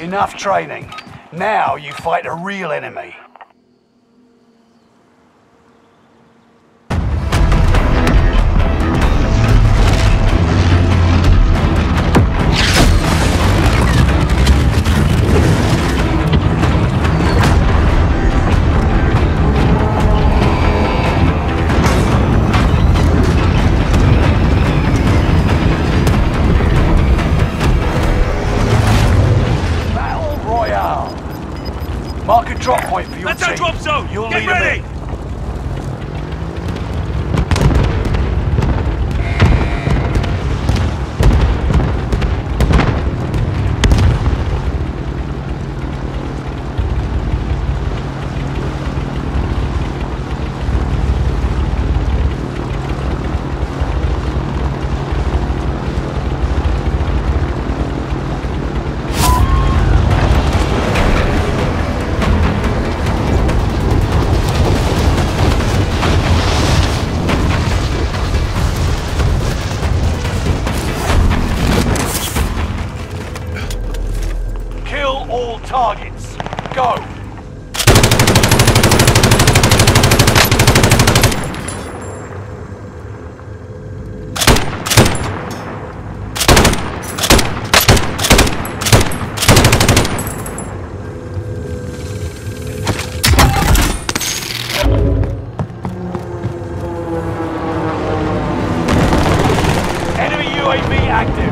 Enough training. Now you fight a real enemy. Mark a drop point for your team. That's our drop zone! You'll Get lead ready! them in. All targets. Go! Enemy UAV active.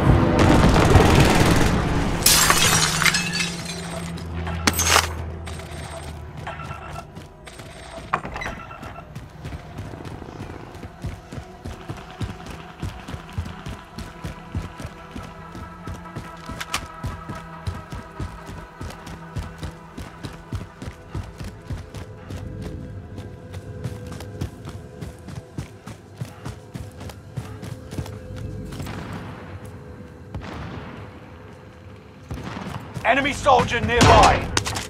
Enemy soldier nearby.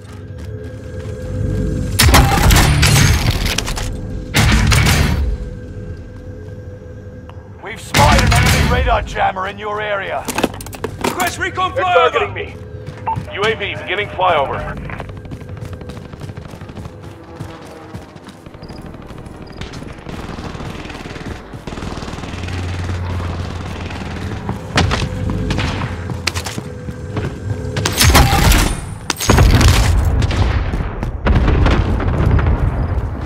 We've spotted an enemy radar jammer in your area. Request recon They're flyover! targeting me. UAV beginning flyover.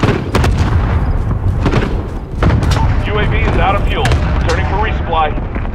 UAV is out of fuel. Turning for resupply.